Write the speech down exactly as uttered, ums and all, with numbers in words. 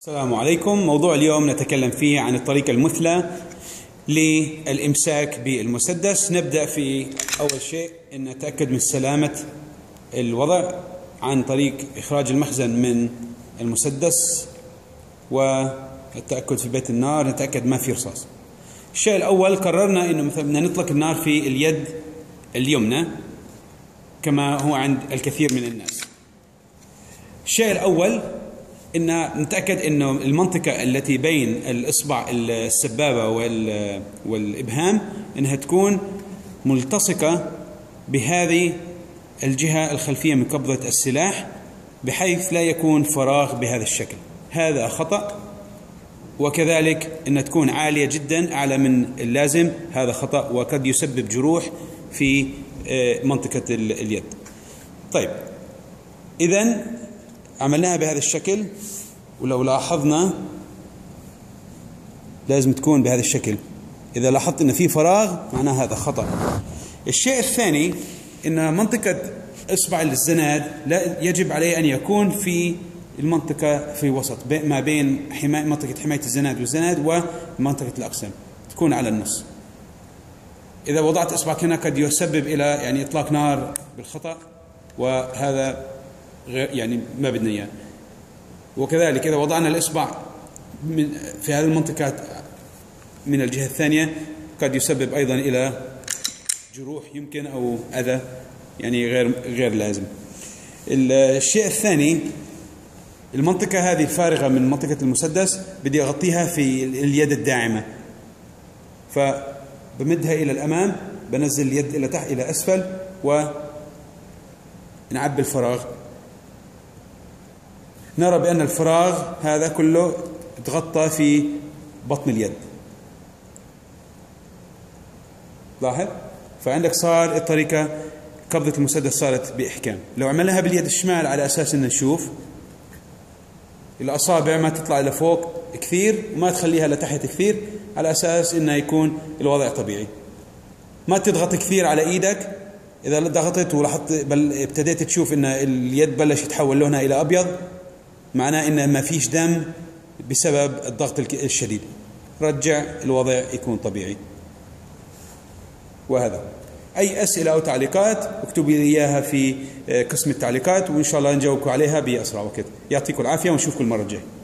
السلام عليكم. موضوع اليوم نتكلم فيه عن الطريقة المثلى للإمساك بالمسدس. نبدأ في أول شيء أن نتأكد من سلامة الوضع عن طريق إخراج المخزن من المسدس والتأكد في بيت النار، نتأكد ما في رصاص. الشيء الأول قررنا أنه مثلا بدنا نطلق النار في اليد اليمنى كما هو عند الكثير من الناس. الشيء الأول إن نتأكد إنه المنطقة التي بين الإصبع السبابة والإبهام إنها تكون ملتصقة بهذه الجهة الخلفية من قبضة السلاح، بحيث لا يكون فراغ بهذا الشكل. هذا خطأ. وكذلك إن تكون عالية جدا، أعلى من اللازم، هذا خطأ وقد يسبب جروح في منطقة اليد. طيب، إذن عملناها بهذا الشكل، ولو لاحظنا لازم تكون بهذا الشكل. إذا لاحظت أن في فراغ معناه هذا خطأ. الشيء الثاني أن منطقة إصبع الزناد لا يجب عليه أن يكون في المنطقة في وسط ما بين حماية منطقة حماية الزناد والزناد ومنطقة الأقسام، تكون على النص. إذا وضعت إصبعك هنا قد يسبب إلى يعني إطلاق نار بالخطأ، وهذا غير يعني ما بدنا إياه. وكذلك إذا وضعنا الإصبع من في هذه المنطقة من الجهة الثانية قد يسبب أيضا إلى جروح يمكن أو أذى يعني غير غير لازم. الشيء الثاني، المنطقة هذه الفارغة من منطقة المسدس بدي أغطيها في اليد الداعمة، فبمدها إلى الأمام، بنزل اليد إلى تحت إلى أسفل ونعبي الفراغ. نرى بأن الفراغ هذا كله تغطى في بطن اليد. لاحظ؟ فعندك صار الطريقة قبضة المسدس صارت بإحكام. لو عملناها باليد الشمال على أساس أن نشوف الأصابع ما تطلع إلى فوق كثير وما تخليها لتحت كثير، على أساس أنه يكون الوضع طبيعي. ما تضغط كثير على إيدك. إذا ضغطت ولاحظت بل ابتديت تشوف أن اليد بلش يتحول لونها إلى أبيض، معناه إن ما فيش دم بسبب الضغط الشديد. رجع الوضع يكون طبيعي. وهذا أي أسئلة أو تعليقات اكتبوا لي إياها في قسم التعليقات، وإن شاء الله نجاوبكم عليها بأسرع وقت. يعطيكم العافية ونشوفكم المرة الجاية.